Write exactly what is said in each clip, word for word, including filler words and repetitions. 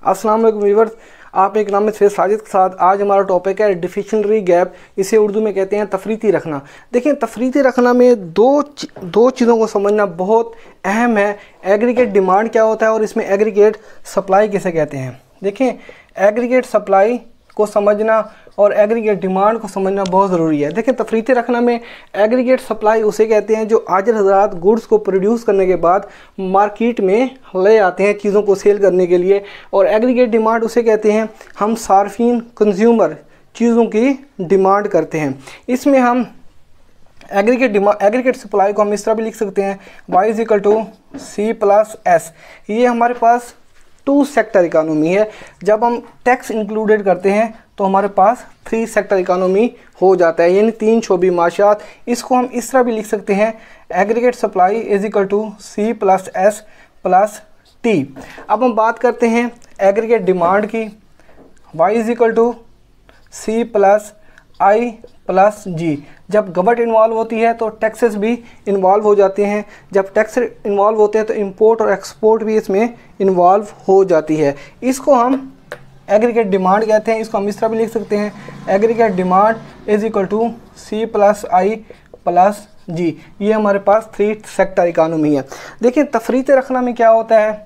अस्सलाम वालेकुम व्यूअर्स, आप एक नाम से साजिद के साथ आज हमारा टॉपिक है डिफिशनरी गैप। इसे उर्दू में कहते हैं तफरीती रखना। देखिए, तफरीती रखना में दो दो चीज़ों को समझना बहुत अहम है। एग्रीगेट डिमांड क्या होता है और इसमें एग्रीगेट सप्लाई किसे कहते हैं। देखिए, एग्रीगेट सप्लाई को समझना और एग्रीगेट डिमांड को समझना बहुत ज़रूरी है। देखिए, तफरीती रखना में एग्रीगेट सप्लाई उसे कहते हैं जो आजिर हज़रात गुड्स को प्रोड्यूस करने के बाद मार्केट में ले आते हैं चीज़ों को सेल करने के लिए, और एग्रीगेट डिमांड उसे कहते हैं हम सार्फिन कंज्यूमर चीज़ों की डिमांड करते हैं। इसमें हम एग्रीगेट डिमांड एग्रीगेट सप्लाई को हम इस तरह भी लिख सकते हैं, Y is equal to C plus S. ये हमारे पास टू सेक्टर इकानमी है। जब हम टैक्स इंक्लूडेड करते हैं तो हमारे पास थ्री सेक्टर इकानमी हो जाता है, यानी तीन शोबी माशियात। इसको हम इस तरह भी लिख सकते हैं, aggregate supply is equal to C plus S plus T. अब हम बात करते हैं एग्रीगेट डिमांड की, Y is equal to C plus I plus G. जब गवर्नमेंट इन्वॉल्व होती है तो टैक्सेस भी इन्वॉल्व हो जाते हैं। जब टैक्स इन्वॉल्व होते हैं तो इंपोर्ट और एक्सपोर्ट भी इसमें इन्वॉल्व हो जाती है। इसको हम एग्रीगेट डिमांड कहते हैं। इसको हम इस तरह भी लिख सकते हैं, aggregate demand is equal to C plus I plus G. ये हमारे पास थ्री सेक्टर इकानमी है। देखिए, तफरीती रखना में क्या होता है,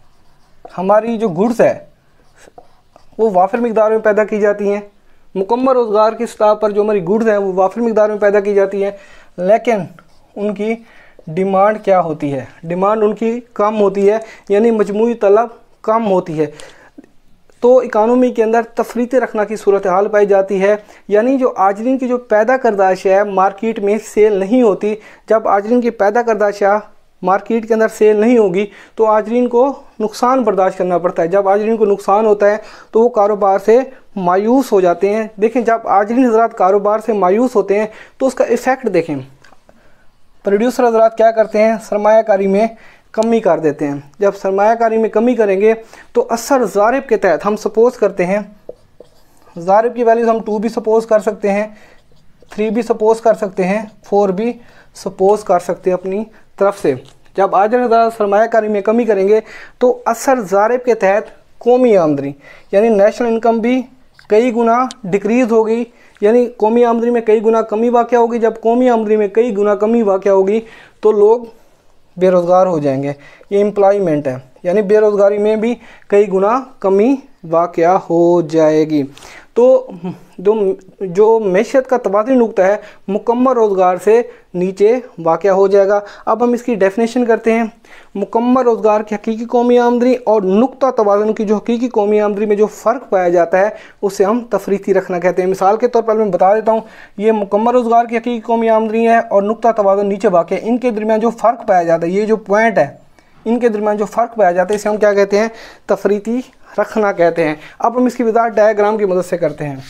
हमारी जो गुड्स है वो वाफिर मिकदार में पैदा की जाती हैं। मुकम्मल रोज़गार की सतह पर जो हमारी गुड्स हैं वो वाफिर मिकदार में पैदा की जाती हैं, लेकिन उनकी डिमांड क्या होती है, डिमांड उनकी कम होती है, यानी मजमूई तलब कम होती है। तो इकानमी के अंदर तफरीती रखना की सूरत हाल पाई जाती है, यानी जो आजरीन की जो पैदा करदा अशिया मार्केट में सेल नहीं होती। जब आजरीन की पैदा करदा अशिया मार्केट के अंदर सेल नहीं होगी तो आजरीन को नुकसान बर्दाश्त करना पड़ता है। जब आजरीन को नुकसान होता है तो वो कारोबार से मायूस हो जाते हैं। देखें, जब आजरीन हज़रात कारोबार से मायूस होते हैं तो उसका इफ़ेक्ट देखें, प्रोड्यूसर हज़रात क्या करते हैं, सरमायाकारी में कमी कर देते हैं। जब सरमायाकारी में कमी करेंगे तो असर ज़ारिब के तहत हम सपोज़ करते हैं, ज़ारिब की वैल्यूज़ हम टू भी सपोज़ कर सकते हैं, थ्री भी सपोज़ कर सकते हैं, फोर भी सपोज़ कर सकते हैं अपनी तरफ से। जब आजिर हज़रात सरमायाकारी में कमी करेंगे तो असर ज़ारिब के तहत कौमी आमदनी यानी नेशनल इनकम भी कई गुना डिक्रीज़ होगी, यानी कौमी आमदनी में कई गुना कमी वाक़या होगी। जब कौमी आमदनी में कई गुना कमी वाक़या होगी तो लोग बेरोज़गार हो जाएंगे। ये एम्प्लॉयमेंट है, यानी बेरोज़गारी में भी कई गुना कमी वाक़या हो जाएगी। तो जो जो मैशत का तबादली नुक्ता है मुकम्मल रोज़गार से नीचे वाक़या हो जाएगा। अब हम इसकी डेफिनेशन करते हैं। मुकम्मल रोज़गार की हकीकी कौमी आमदनी और नुक्ता तबादल की जो हकीकी कौमी आमदनी में जो फ़र्क पाया जाता है उसे हम तफरीती रखना कहते हैं। मिसाल के तौर पर मैं बता देता हूँ, ये मुकम्मल रोज़गार की हकीकी कौमी आमदनी है और नुक्ता तबादल नीचे वाक़या, इनके दरमियान जो फ़र्क पाया जाता है, ये जो पॉइंट है इनके दरमियान जो फ़र्क पाया जाता है इसे हम क्या कहते हैं, तफरीती रखना कहते हैं। अब हम इसकी वज़ाहत डायग्राम की मदद से करते हैं।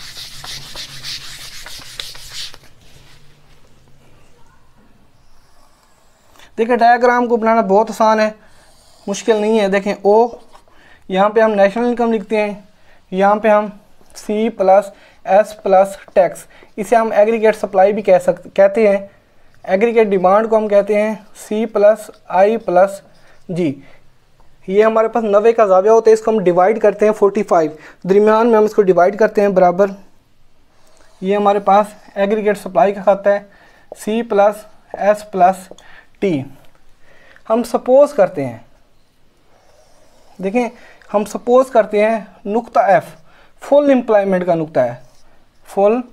देखिए, डायग्राम को बनाना बहुत आसान है, मुश्किल नहीं है। देखें, ओ यहाँ पे हम नेशनल इनकम लिखते हैं, यहाँ पे हम C plus S plus tax, इसे हम एग्रीगेट सप्लाई भी कह सकते कहते हैं। एग्रीगेट डिमांड को हम कहते हैं सी प्लस आई प्लस जी। ये हमारे पास नब्बे का ज़ाविया होता है, इसको हम डिवाइड करते हैं फोर्टी फाइव, दरमियान में हम इसको डिवाइड करते हैं बराबर। ये हमारे पास एग्रीगेट सप्लाई का खाता है, C plus S plus T. हम सपोज़ करते हैं, देखें, हम सपोज़ करते हैं नुक्ता एफ फुल एम्प्लॉयमेंट का नुक्ता है, फुल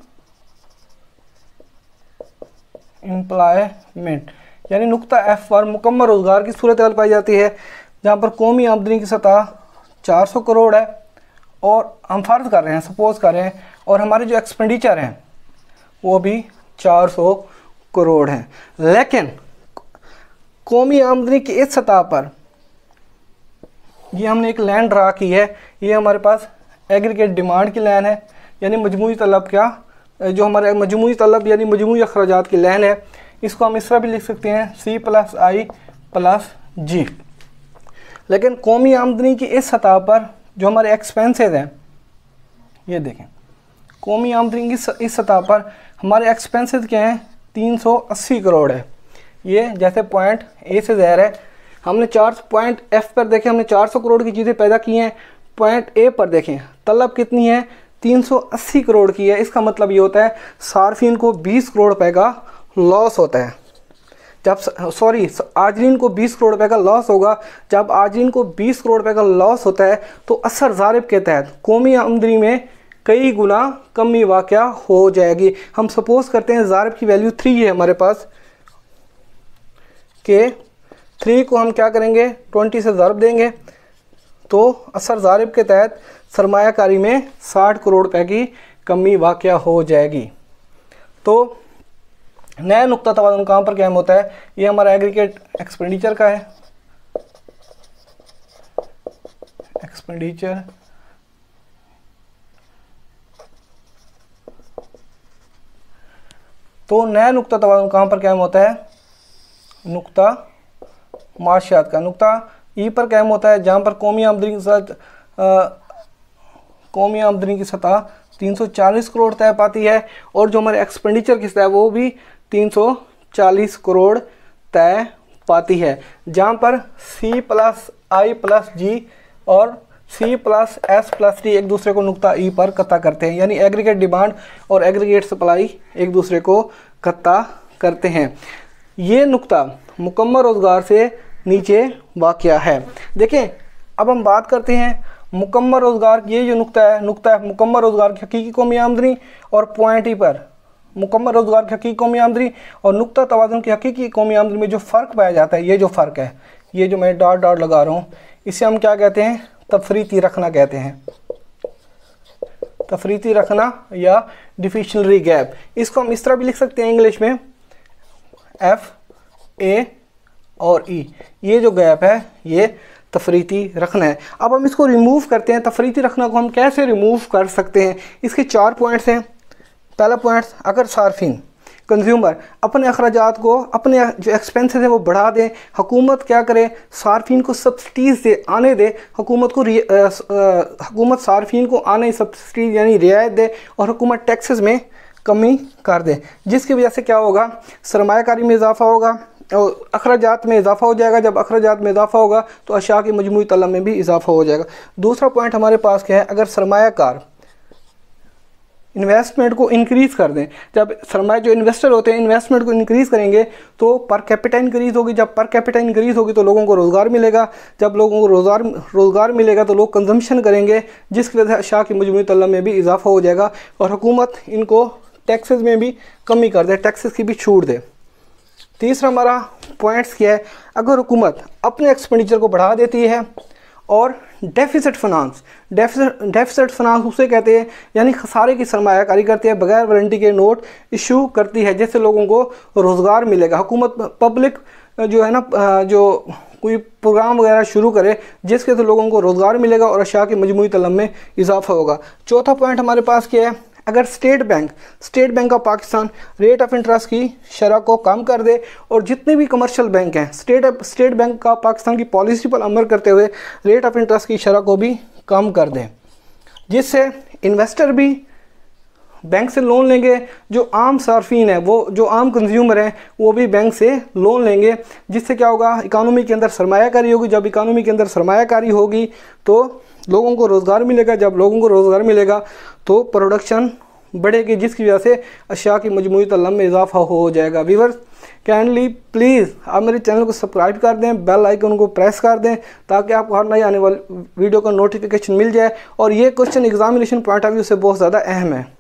एम्प्लॉयमेंट यानी नुक्ता एफ पर मुकम्मल रोज़गार की सूरत हाल पाई जाती है, जहाँ पर कौमी आमदनी की सतह चार सौ करोड़ है और हम फ़र्ज़ कर रहे हैं, सपोज़ कर रहे हैं, और हमारे जो एक्सपेंडिचर हैं वो भी चार सौ करोड़ हैं। लेकिन कौमी आमदनी की इस सतह पर ये हमने एक लाइन ड्रा की है, ये हमारे पास एग्रीगेट डिमांड की लाइन है, यानी मजमूई तलब क्या जो हमारे मजमूई तलब यानी मजमूई अखराजात की लाइन है। इसको हम इस तरह भी लिख सकते हैं, सी प्लस आई प्लस जी। लेकिन कौमी आमदनी की इस सतह पर जो हमारे एक्सपेंसेस हैं, ये देखें, कौमी आमदनी की इस सतह पर हमारे एक्सपेंसेस क्या हैं, तीन सौ अस्सी करोड़ है। ये जैसे पॉइंट ए से ज़हर है, हमने चार पॉइंट एफ पर देखें, हमने चार सौ करोड़ की चीज़ें पैदा की हैं, पॉइंट ए पर देखें, तलब कितनी है, तीन सौ अस्सी करोड़ की है। इसका मतलब ये होता है सार्फिन को बीस करोड़ रुपए का लॉस होता है। जब सॉरी आजरीन को बीस करोड़ रुपए का लॉस होगा। जब आजरीन को बीस करोड़ रुपए का लॉस होता है तो असर ज़ारिब के तहत कौमी आमदनी में कई गुना कमी वाक़या हो जाएगी। हम सपोज करते हैं ज़ारिब की वैल्यू थ्री है हमारे पास, के थ्री को हम क्या करेंगे, ट्वेंटी से ज़रब देंगे तो असर ज़ारिब के तहत सरमायाकारी में साठ करोड़ रुपए की कमी वाक़या हो जाएगी। तो नया नुक्ता तवाज़ुन कहाँ पर कायम होता है, ये हमारा एग्रीगेट एक्सपेंडिचर का है, एक्सपेंडिचर तो नया नुक्ता तवाज़ुन कहाँ पर कायम होता है, नुक्ता माशियात का। नुक्ता ई पर कायम होता है जहाँ पर कौमी आमदनी के साथ कौमी आमदनी की सतह तीन सौ चालीस करोड़ तय पाती है और जो हमारे एक्सपेंडिचर की सतह है वो भी तीन सौ चालीस करोड़ तय पाती है, जहाँ पर सी प्लस आई प्लस जी और C plus S plus D एक दूसरे को नुक्ता ई पर कत्ता करते हैं, यानी एग्रीगेट डिमांड और एग्रीगेट सप्लाई एक दूसरे को कत्ता करते हैं। ये नुक्ता मुकम्मल रोज़गार से नीचे वाक़या है। देखें अब हम बात करते हैं मुकम्मल रोज़गार, ये जो नुक्ता है नुक्ता है मुकम्मल रोज़गार की हकीकी कौमी आमदनी और पॉइंट ई पर मुकम्मल रोज़गार की हकीकी कौमी आमदनी और नुक्ता तवाज़ुन की हकीकी कौमी आमदनी में जो फ़र्क पाया जाता है, ये जो फ़र्क है, ये जो मैं डॉट डॉट लगा रहा हूँ, इसे हम क्या कहते हैं, तफरीती रखना कहते हैं, तफरीती रखना या डिफिशनरी गैप। इसको हम इस तरह भी लिख सकते हैं इंग्लिश में एफ ए और ई, ये जो गैप है ये तफरीती रखना है। अब हम इसको रिमूव करते हैं, तफरीती रखना को हम कैसे रिमूव कर सकते हैं, इसके चार पॉइंट्स हैं। पहला पॉइंट, अगर सार्फिन कंज्यूमर अपने अखराजात को, अपने जो एक्सपेंसेस हैं वो बढ़ा दें, हुकूमत क्या करे, सार्फिन को सब्सिडीज़ दे, आने दे, हुकूमत को हुकूमत सार्फिन को आने सब्सिडी यानी रियायत दे और हुकूमत टैक्सेस में कमी कर दे, जिसकी वजह से क्या होगा, सरमायाकारी में इजाफा होगा और अखराजात में इजाफा हो जाएगा। जब अखराजात में इजाफा होगा तो अशिया की मजमूई तलब में भी इजाफा हो जाएगा। दूसरा पॉइंट हमारे पास क्या है, अगर सरमायाकार इन्वेस्टमेंट को इंक्रीज़ कर दें, जब सरमाया जो इन्वेस्टर होते हैं इन्वेस्टमेंट को इंक्रीज़ करेंगे तो पर कैपिटा इंक्रीज़ होगी, जब पर कैपिटा इंक्रीज़ होगी तो लोगों को रोज़गार मिलेगा, जब लोगों को रोज़गार रोज़गार मिलेगा तो लोग कंजम्पशन करेंगे, जिसकी वजह से अशिया की मजमूई तलब में भी इजाफा हो जाएगा और हुकूमत इनको टैक्सेस में भी कमी कर दे, टैक्सेस की भी छूट दे। तीसरा हमारा पॉइंट्स क्या है, अगर हुकूमत अपने एक्सपेंडिचर को बढ़ा देती है और deficit finance, deficit deficit finance उसे कहते हैं, यानी खसारे की सरमायाकारी करती है, बगैर वारंटी के नोट इशू करती है, जिससे लोगों को रोज़गार मिलेगा। हुकूमत पब्लिक जो है ना, जो कोई प्रोग्राम वगैरह शुरू करे जिसके तो लोगों को रोज़गार मिलेगा और अशिया की मजमूई तलब में इजाफा होगा। चौथा पॉइंट हमारे पास क्या है, अगर State Bank State Bank of Pakistan rate of interest की शरह को कम कर दे और जितने भी कमर्शियल बैंक हैं स्टेट स्टेट बैंक का पाकिस्तान की पॉलिसी पर अमल करते हुए रेट ऑफ इंटरेस्ट की शरह को भी कम कर दें, जिससे इन्वेस्टर भी बैंक से लोन लेंगे, जो आम सार्फिन है वो जो आम कंज्यूमर हैं वो भी बैंक से लोन लेंगे, जिससे क्या होगा, इकानमी के अंदर सरमायाकारी होगी। जब इकानमी के अंदर सरमायाकारी होगी तो लोगों को रोज़गार मिलेगा, जब लोगों को रोज़गार मिलेगा तो प्रोडक्शन बढ़ेगी, जिसकी वजह से अशिया की मजमूई तलब में इजाफा हो जाएगा। व्यूअर्स काइंडली प्लीज़ आप मेरे चैनल को सब्सक्राइब कर दें, बेल आइकन को प्रेस कर दें ताकि आपको हर नई आने वाली वीडियो का नोटिफिकेशन मिल जाए। और ये question examination point of view से बहुत ज़्यादा अहम है।